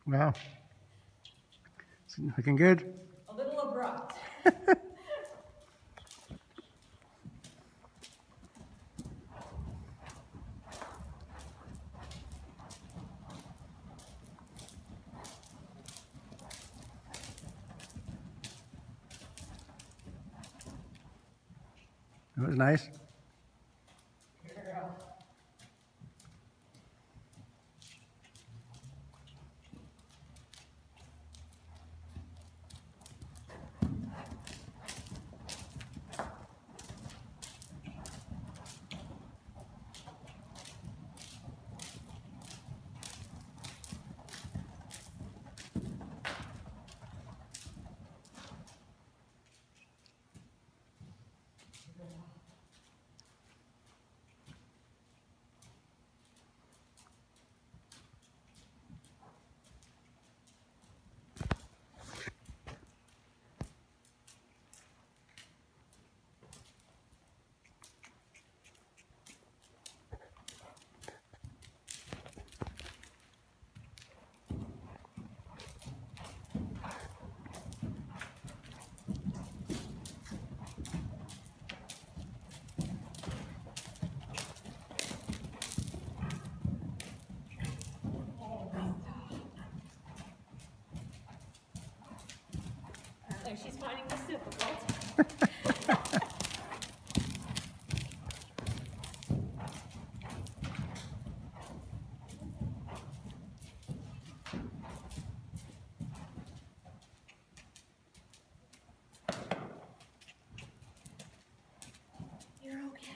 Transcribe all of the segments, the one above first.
Wow. It's looking good. A little abrupt. That was nice. Girl. She's finding this difficult. You're okay.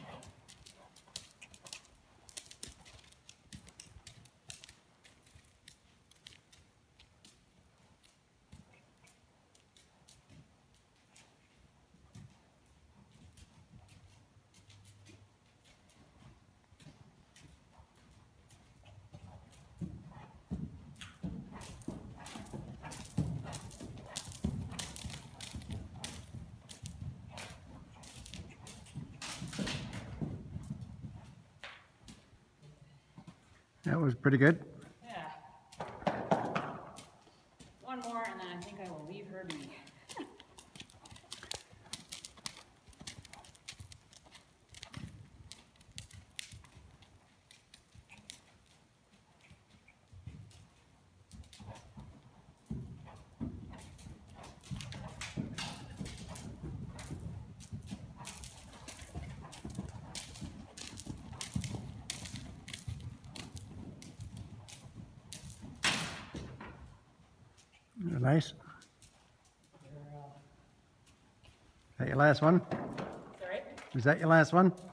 That was pretty good. Yeah. One more and then I think I will leave her be. Nice. Is that your last one? Sorry? Was that your last one?